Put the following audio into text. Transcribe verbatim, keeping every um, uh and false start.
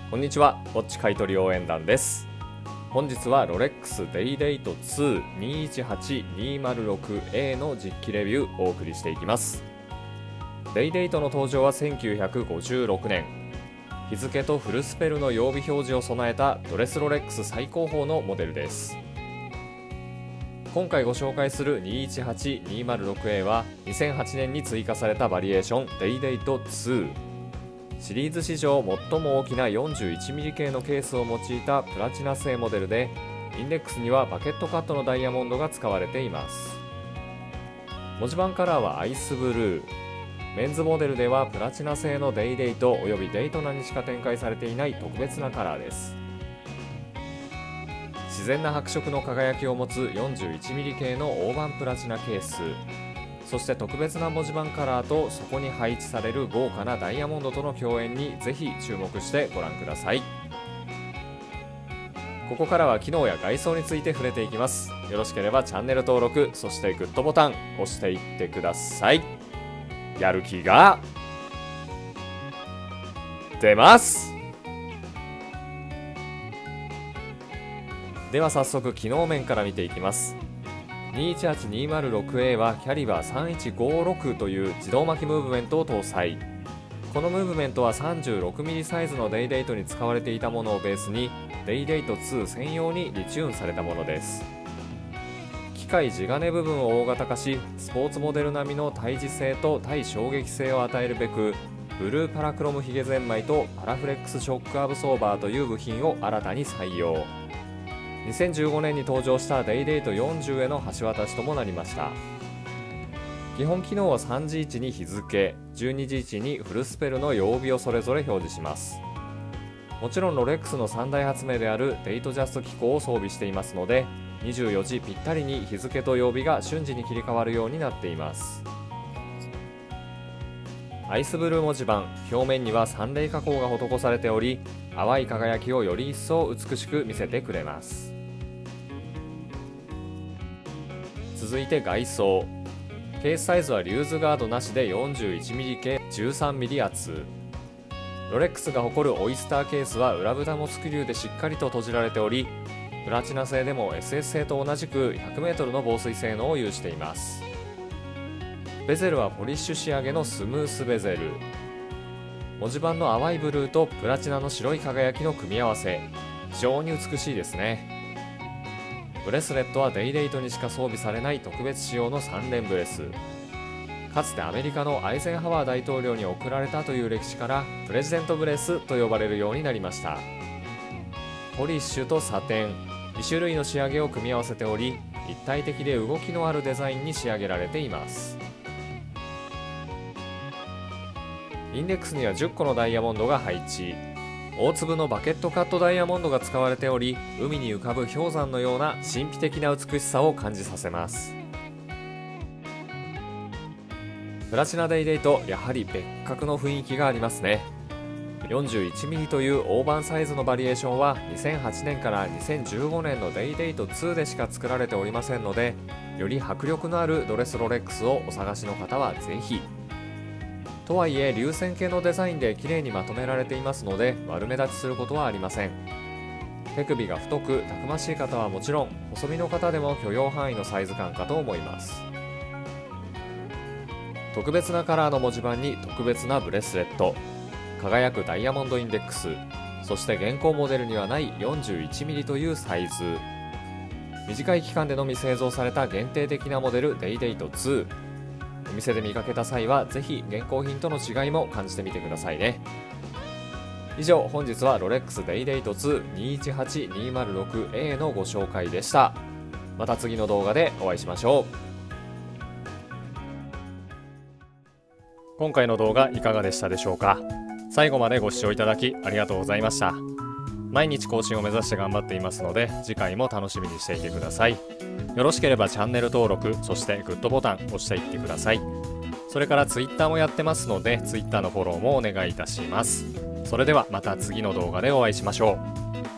こんにちは、ウォッチ買取応援団です。本日はロレックスデイデイトツーにいちはちにーまるろくエー の実機レビューをお送りしていきます。デイデイトの登場はせんきゅうひゃくごじゅうろくねん。日付とフルスペルの曜日表示を備えたドレスロレックス最高峰のモデルです。今回ご紹介するにいちはちにーまるろくエー はにせんはちねんに追加されたバリエーションデイデイトツー。シリーズ史上最も大きな よんじゅういちミリ 系のケースを用いたプラチナ製モデルで、インデックスにはバケットカットのダイヤモンドが使われています。文字盤カラーはアイスブルー。メンズモデルではプラチナ製のデイデイトおよびデイトナにしか展開されていない特別なカラーです。自然な白色の輝きを持つ よんじゅういちミリ 系の大判プラチナケース、そして特別な文字盤カラーとそこに配置される豪華なダイヤモンドとの共演にぜひ注目してご覧ください。ここからは機能や外装について触れていきます。よろしければチャンネル登録、そしてグッドボタン押していってください。やる気が出ます。では早速機能面から見ていきます。にいちはちにーまるろくエー はキャリバーさんいちごろくという自動巻きムーブメントを搭載。このムーブメントは さんじゅうろくミリ サイズのデイデイトに使われていたものをベースにデイデイトツー専用にリチューンされたものです。機械地金部分を大型化し、スポーツモデル並みの対峙性と対衝撃性を与えるべく、ブルーパラクロムヒゲゼンマイとパラフレックスショックアブソーバーという部品を新たに採用。にせんじゅうごねんに登場したデイデイトよんじゅうへの橋渡しともなりました。基本機能はさんじ位置に日付、じゅうにじ位置にフルスペルの曜日をそれぞれ表示します。もちろんロレックスの三大発明であるデイトジャスト機構を装備していますので、にじゅうよじぴったりに日付と曜日が瞬時に切り替わるようになっています。アイスブルー文字盤、表面には三麗加工が施されており、淡い輝きをより一層美しく見せてくれます。続いて外装。ケースサイズはリューズガードなしで よんじゅういちミリ 系 じゅうさんミリ 厚。ロレックスが誇るオイスターケースは裏蓋もスクリューでしっかりと閉じられており、プラチナ製でも エスエス 製と同じく ひゃくメートル の防水性能を有しています。ベゼルはポリッシュ仕上げのスムースベゼル。文字盤の淡いブルーとプラチナの白い輝きの組み合わせ、非常に美しいですね。ブレスレットはデイデイトにしか装備されない特別仕様のさん連ブレス。かつてアメリカのアイゼンハワー大統領に贈られたという歴史からプレジデントブレスと呼ばれるようになりました。ポリッシュとサテン、に種類の仕上げを組み合わせており、一体的で動きのあるデザインに仕上げられています。インデックスにはじゅっこのダイヤモンドが配置。大粒のバケットカットダイヤモンドが使われており、海に浮かぶ氷山のような神秘的な美しさを感じさせます。プラチナデイデイト、やはり別格の雰囲気がありますね。よんじゅういちミリ という大判サイズのバリエーションはにせんはちねんからにせんじゅうごねんのデイデイトツーでしか作られておりませんので、より迫力のあるドレスロレックスをお探しの方はぜひ。とはいえ流線形のデザインで綺麗にまとめられていますので、悪目立ちすることはありません。手首が太くたくましい方はもちろん、細身の方でも許容範囲のサイズ感かと思います。特別なカラーの文字盤に特別なブレスレット、輝くダイヤモンドインデックス、そして現行モデルにはない よんじゅういちミリ というサイズ。短い期間でのみ製造された限定的なモデルデイデイトツー。お店で見かけた際はぜひ現行品との違いも感じてみてくださいね。以上、本日はロレックスデイデイトツーにいちはちにーまるろくエー のご紹介でした。また次の動画でお会いしましょう。今回の動画いかがでしたでしょうか。最後までご視聴いただきありがとうございました。毎日更新を目指して頑張っていますので、次回も楽しみにしていてください。よろしければチャンネル登録、そしてグッドボタン押していってください。それから ツイッター もやってますので、ツイッター のフォローもお願いいたします。それではまた次の動画でお会いしましょう。